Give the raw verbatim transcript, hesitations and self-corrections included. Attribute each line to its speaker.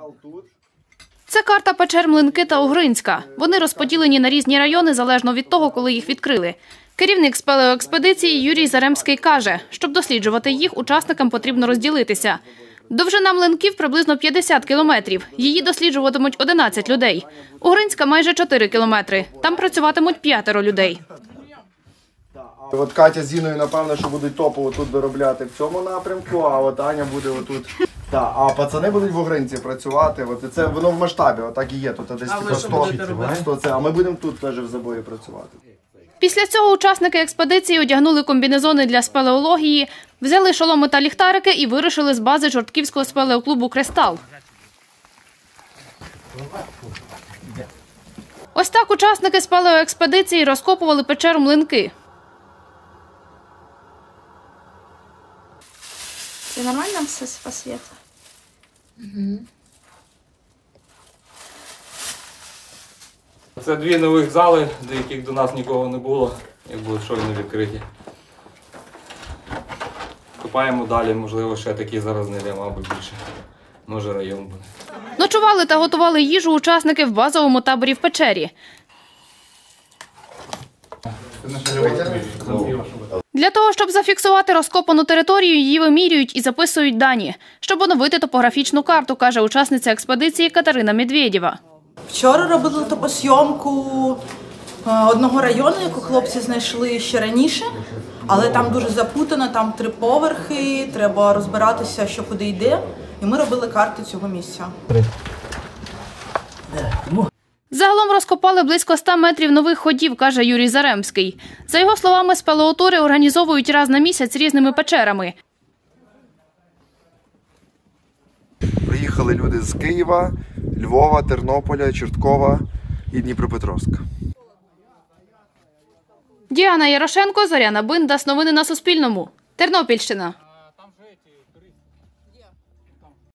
Speaker 1: Це карта печер Млинки та Угринська. Вони розподілені на різні райони, залежно від того, коли їх відкрили. Керівник спелеоекспедиції Юрій Заремський каже, щоб досліджувати їх, учасникам потрібно розділитися. Довжина Млинків приблизно п'ятдесят кілометрів. Її досліджуватимуть одинадцять людей. Угринська – майже чотири кілометри. Там працюватимуть п'ятеро людей.
Speaker 2: От Катя з Іною, напевно, що будуть топово тут доробляти в цьому напрямку, а от Аня буде отут. Так, а пацани будуть в Угринці працювати. От це воно в масштабі, отак і є. Тут десь
Speaker 3: а
Speaker 2: сто, сто це. А ми будемо тут теж в забої працювати.
Speaker 1: Після цього учасники експедиції одягнули комбінезони для спелеології, взяли шоломи та ліхтарики і вирушили з бази Чортківського спелеоклубу «Кристал». Ось так учасники спелеоекспедиції розкопували печеру Млинки.
Speaker 4: Це нормально все по світу? Угу.
Speaker 5: Це дві нових зали, до яких до нас нікого не було, як будуть щойно відкриті. Копаємо далі, можливо, ще такі зараз знайдемо, або більше. Може, район буде.
Speaker 1: Ночували та готували їжу учасники в базовому таборі в печері. Для того, щоб зафіксувати розкопану територію, її вимірюють і записують дані, щоб оновити топографічну карту, каже учасниця експедиції Катерина Медведєва.
Speaker 3: Вчора робили топосйомку одного району, яку хлопці знайшли ще раніше, але там дуже запутано, там три поверхи, треба розбиратися, що куди йде, і ми робили карти цього місця.
Speaker 1: Загалом розкопали близько ста метрів нових ходів, каже Юрій Заремський. За його словами, спелеотури організовують раз на місяць різними печерами.
Speaker 2: Приїхали люди з Києва, Львова, Тернополя, Чорткова і Дніпропетровська.
Speaker 1: Діана Ярошенко, Зоряна Биндас. Новини на Суспільному. Тернопільщина.